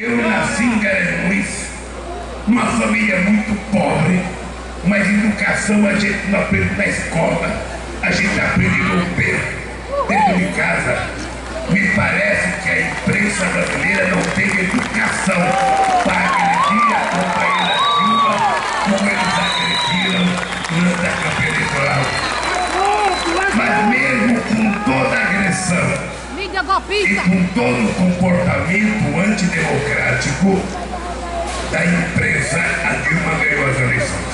Eu nasci em Garanhuns, numa família muito pobre, mas educação a gente não aprende na escola, a gente aprende no beco, dentro de casa. Me parece que a imprensa brasileira não teve educação para agredir a companheira Dilma como eles agrediram durante a campanha eleitoral. Mas mesmo com toda a agressão e com todo o comportamento antidemocrático da imprensa, a Dilma ganhou as eleições.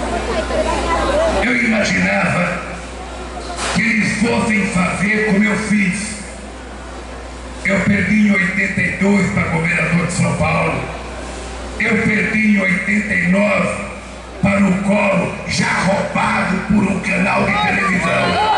Eu imaginava que eles fossem fazer como eu fiz. Eu perdi em 82 para governador de São Paulo. Eu perdi em 89 para o Collor, já roubado por um canal de televisão.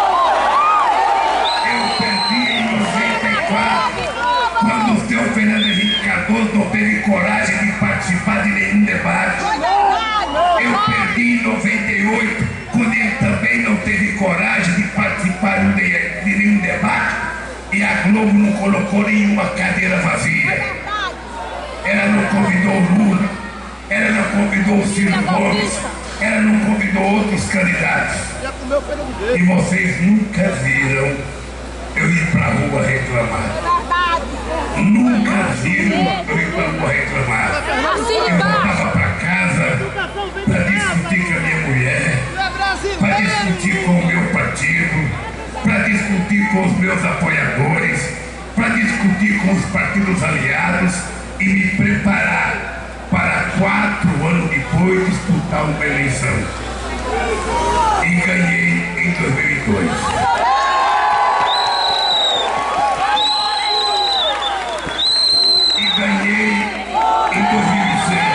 Eu perdi em 94, quando o seu Fernando Henrique Cardoso não teve coragem de participar de nenhum debate. Eu perdi em 98, quando ele também não teve coragem de participar de nenhum debate. E a Globo não colocou nenhuma cadeira vazia. Ela não convidou o Lula, ela não convidou o Ciro Gomes, ela não convidou outros candidatos. E vocês nunca viram eu ir pra rua reclamar. Nunca viram eu ir pra rua reclamar. Eu voltava pra casa pra discutir com a minha mulher, pra discutir com o meu partido, para discutir com os meus apoiadores, para discutir com os partidos aliados e me preparar para 4 anos depois disputar uma eleição. E ganhei em 2002. E ganhei em 2006.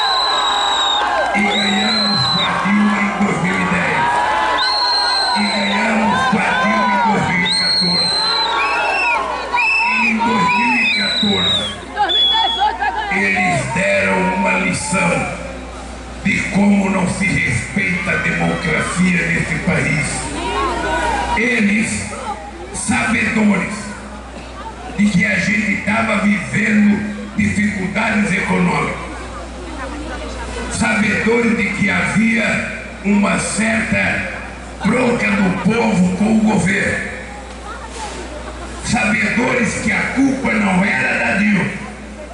E ganhamos com a Dilma em 2010. E ganhamos com a Dilma em 2014. E em 2014, eles deram uma lição de como não se respeita a democracia nesse país. Eles, sabedores de que a gente estava vivendo dificuldades econômicas, sabedores de que havia uma certa bronca do povo com o governo, sabedores que a culpa não era da Dilma.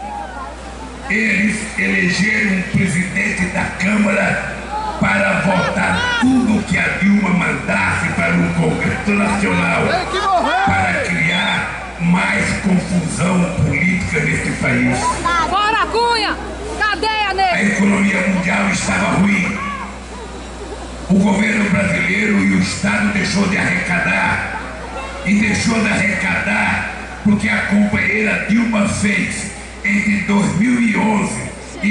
Eles elegeram um presidente da Câmara para votar tudo que a Dilma mandasse para o Congresso Nacional, para criar mais confusão política neste país. Fora Cunha! Cadeia nele! A economia mundial estava ruim. O governo brasileiro e o Estado deixou de arrecadar. E deixou de arrecadar porque a companheira Dilma fez entre 2011 e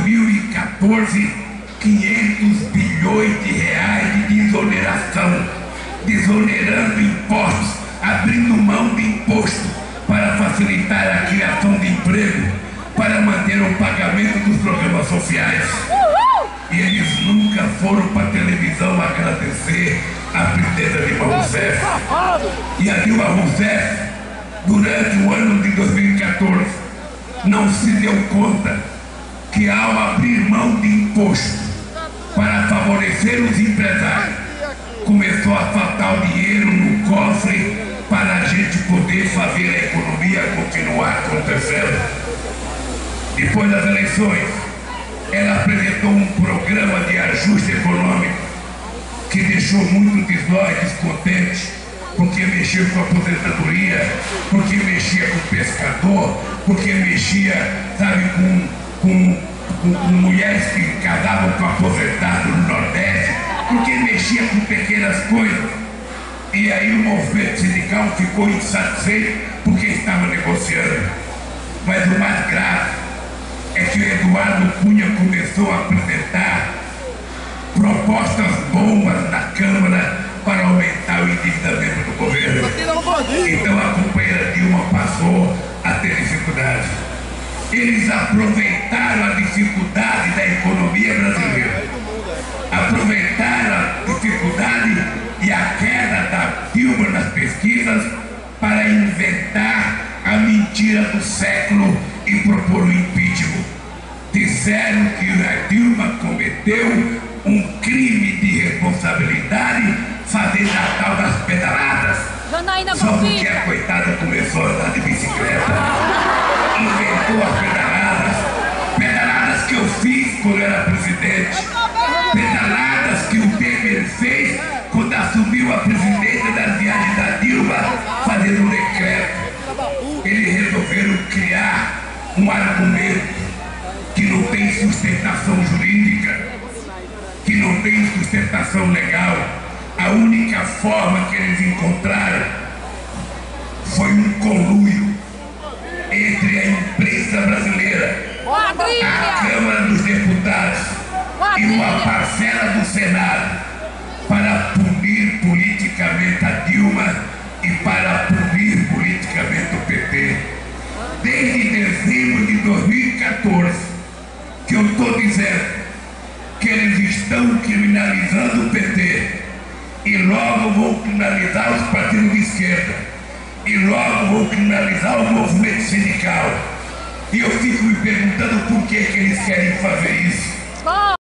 2014 500 bilhões de reais de desoneração, desonerando impostos, abrindo mão de imposto para facilitar a criação de emprego, para manter o pagamento dos programas sociais. E eles nunca foram para a televisão agradecer a presidenta Dilma Rousseff. E a Dilma Rousseff, durante o ano de 2014, não se deu conta que ao abrir mão de imposto para favorecer os empresários, começou a faltar o dinheiro no cofre para a gente poder fazer a economia continuar acontecendo. Depois das eleições, ela apresentou um programa de ajuste econômico que deixou muitos de nós descontentes, porque mexia com a aposentadoria, porque mexia com o pescador, porque mexia, sabe, com mulheres que casavam com aposentados no Nordeste, porque mexia com pequenas coisas. E aí o movimento sindical ficou insatisfeito porque estava negociando. Mas o mais grave é que o Eduardo Cunha começou a apresentar propostas bombas na Câmara para aumentar o endividamento do governo. Então a companheira Dilma passou a ter dificuldade. Eles aproveitaram a dificuldade da economia brasileira, aproveitaram a dificuldade e a queda da Dilma nas pesquisas para inventar a mentira do século, e propor o impeachment. Disseram que a Dilma cometeu um crime de responsabilidade fazendo a tal das pedaladas. Janaína Só porque Golpista. a coitada começou a andar de bicicleta. Inventou as pedaladas. Pedaladas que eu fiz quando eu era presidente. Pedaladas que o Temer fez quando assumiu a presidência das viagens da Dilma, fazendo um decreto. Eles resolveram criar um argumento que não tem sustentação jurídica, que não tem sustentação legal. A única forma que eles encontraram foi um conluio entre a imprensa brasileira, a Quadrilha. Câmara dos Deputados e uma parcela do Senado para punir politicamente a Dilma e para punir politicamente o PT. Desde dezembro de 2014 que eu estou dizendo que eles estão criminalizando o PT e logo vão criminalizar os partidos de esquerda e logo vão criminalizar o movimento sindical. E eu fico me perguntando por que eles querem fazer isso.